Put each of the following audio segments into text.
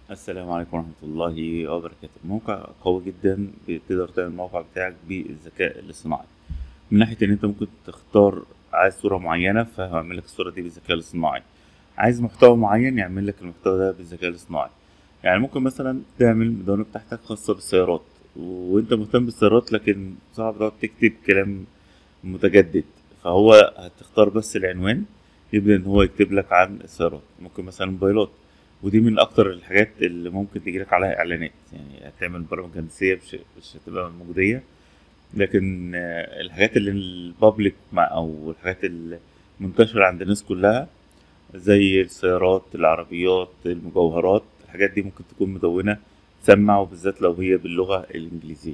السلام عليكم ورحمة الله وبركاته. موقع قوي جدا، بتقدر تعمل الموقع بتاعك بالذكاء الاصطناعي. من ناحية ان انت ممكن تختار عايز صورة معينة فهيعمل لك الصورة دي بالذكاء الاصطناعي، عايز محتوى معين يعمل لك المحتوى ده بالذكاء الاصطناعي. يعني ممكن مثلا تعمل المدونة بتاعتك خاصة بالسيارات وانت مهتم بالسيارات، لكن صعب تقعد تكتب كلام متجدد، فهو هتختار بس العنوان يبدأ إن هو يكتب لك عن السيارات. ممكن مثلا موبايلات، ودي من أكتر الحاجات اللي ممكن تجيلك عليها إعلانات. يعني هتعمل برامج هندسية مش هتبقى مجدية، لكن الحاجات اللي البابليك أو الحاجات المنتشرة عند الناس كلها زي السيارات، العربيات، المجوهرات، الحاجات دي ممكن تكون مدونة تسمع، وبالذات لو هي باللغة الإنجليزية.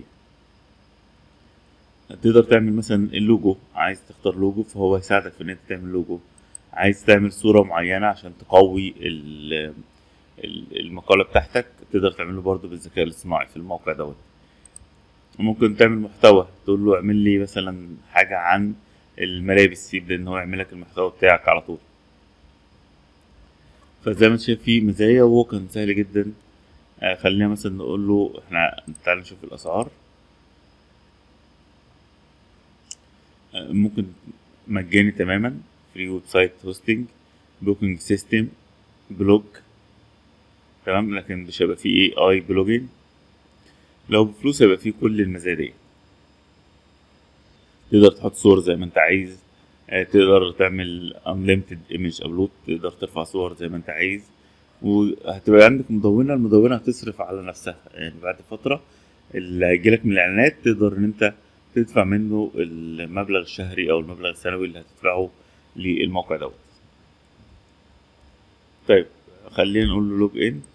تقدر تعمل مثلا اللوجو، عايز تختار لوجو فهو هيساعدك في ان انت تعمل لوجو. عايز تعمل صورة معينة عشان تقوي المقالة بتاعتك، تقدر تعمله برضو بالذكاء الاصطناعي في الموقع دوت. ممكن تعمل محتوى، تقول له اعمل لي مثلا حاجة عن الملابس، يبدأ ان هو يعمل لك المحتوى بتاعك على طول. فزي ما انت شايف فيه مزايا وهو كان سهل جدا. خلينا مثلا نقول له احنا تعال نشوف الاسعار. ممكن مجاني تماما، فري ويب سايت هوستنج، بوكينج سيستم، بلوج. تمام، لكن مش هيبقى فيه اي بلوجين. لو بفلوس هيبقى فيه كل المزايا دي. تقدر تحط صور زي ما انت عايز، تقدر تعمل unlimited image upload، تقدر ترفع صور زي ما انت عايز، وهتبقى عندك مدونة. المدونة هتصرف على نفسها، يعني بعد فترة اللي هيجيلك من الإعلانات تقدر إن أنت تدفع منه المبلغ الشهري أو المبلغ السنوي اللي هتدفعه للموقع دوت. طيب، خلينا نقول له لوج إن.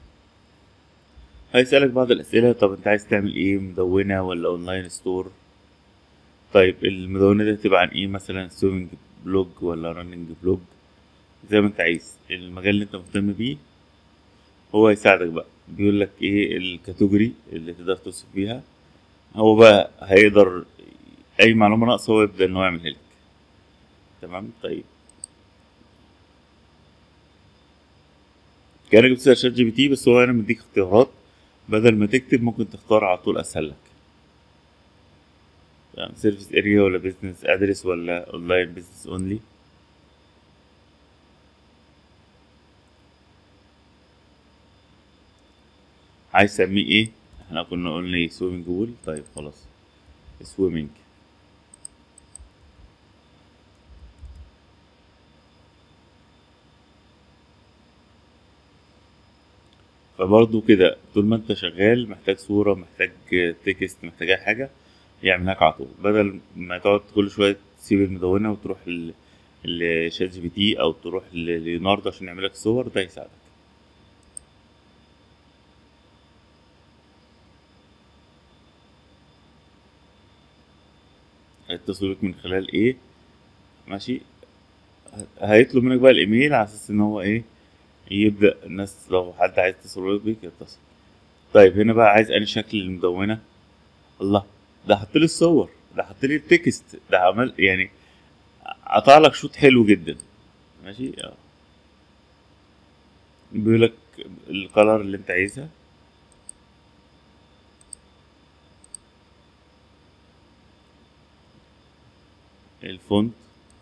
هيسألك بعض الأسئلة، طب أنت عايز تعمل إيه، مدونة ولا أونلاين ستور؟ طيب المدونة دي هتبقى عن إيه، مثلا سويمنج بلوج ولا راننج بلوج؟ زي ما أنت عايز المجال اللي أنت مهتم بيه هو هيساعدك بقى. بيقول لك إيه الكاتيجوري اللي تقدر توصف بيها، هو بقى هيقدر أي معلومة ناقصة هو يبدأ إن هو يعملها لك. تمام. طيب، كأنك بتسأل شات جي بي تي، بس هو هنا مديك اختيارات، بدل ما تكتب ممكن تختار على طول أسهل لك. تمام، سيرفيس اريا ولا بيزنس ادرس ولا اونلاين بيزنس اونلي. عايز تسميه ايه؟ احنا كنا قلنا ايه، سويمنج بول. طيب خلاص، سويمنج. فبرضه كده طول ما انت شغال محتاج صورة، محتاج تكست، محتاج اي حاجة، يعملها لك على طول، بدل ما تقعد كل شوية تسيب المدونة وتروح لشات جي بي تي او تروح لليوناردو عشان يعمل لك صور. ده يساعدك. هيتصل بك من خلال ايه؟ ماشي. هيطلب منك بقى الايميل على اساس ان هو ايه، يبدأ الناس لو حد عايز يتصل بيك يتصل. طيب هنا بقى عايز انهي شكل المدونة. الله، ده حط لي الصور، ده حط لي التكست، ده عمل يعني قطع لك شوط حلو جدا. ماشي. بيقول لك الكالر اللي انت عايزها، الفونت.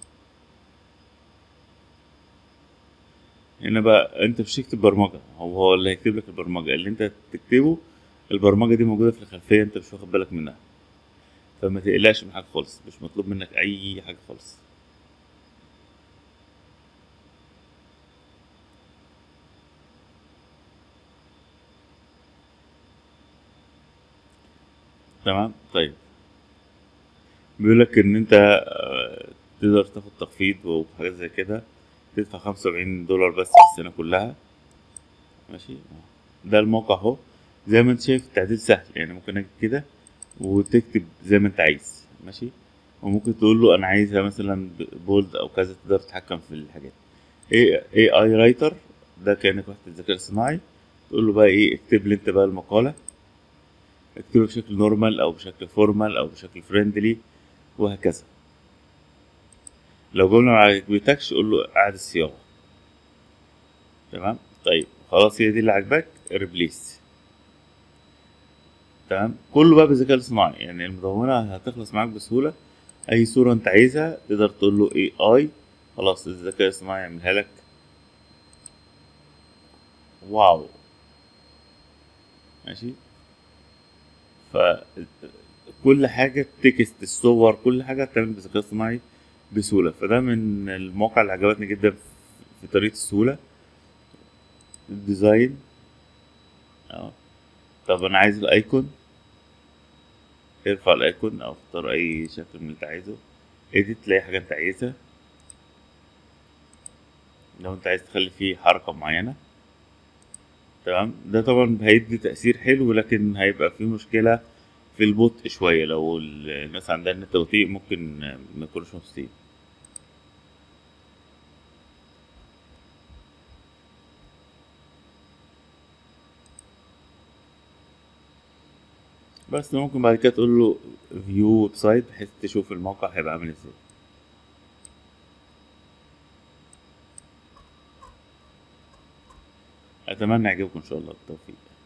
هنا بقى انت مش هتكتب برمجة، هو اللي هيكتب لك البرمجة اللي انت تكتبه. البرمجة دي موجودة في الخلفية، انت مش واخد بالك منها، فما تقلقش من حاجة خالص، مش مطلوب منك اي حاجة خالص. تمام. طيب، بيقول لك ان انت تقدر تاخد تخفيض وحاجات زي كده، تدفع $75 بس في السنة كلها. ماشي. ده الموقع اهو. زي ما انت شايف التعديل سهل، يعني ممكن اجي كده وتكتب زي ما انت عايز. ماشي. وممكن تقول له انا عايزها مثلا بولد او كذا، تقدر تتحكم في الحاجات. اي رايتر، ده كانك واحد الذكاء الصناعي. تقول له بقى ايه، اكتب لي انت بقى المقالة، اكتبه بشكل نورمال او بشكل فورمال او بشكل فريندلي، وهكذا. لو جملة ما عجبتكش قول له اعد الصياغة. تمام. طيب خلاص، هي دي اللي عجبك. ريبليس. تمام، كله بقى بالذكاء الاصطناعي، يعني المدونة هتخلص معاك بسهولة. اي صورة انت عايزها تقدر تقول له اي اي، خلاص الذكاء الاصطناعي يعملها لك. واو. ماشي. فكل حاجة، التكست، الصور، كل حاجة هتعمل بالذكاء الاصطناعي بسهولة. فده من المواقع اللي عجبتني جدا في طريقة السهولة. الديزاين، اه. طب انا عايز الايكون، ارفع الايكون او اختار اي شكل من اللي انت عايزه. اديت، تلاقي حاجة انت عايزها. لو انت عايز تخلي فيه حركة معينة، تمام. ده طبعا هيدي تأثير حلو، لكن هيبقى فيه مشكلة في البطء شوية. لو الناس عندها النت بطيء ممكن ما يكونوش مبسوطين. بس ممكن بعد كده تقول له فيو ويب سايت، بحيث تشوف الموقع هيبقى عامل ازاي. اتمنى يعجبكم ان شاء الله. التوفيق.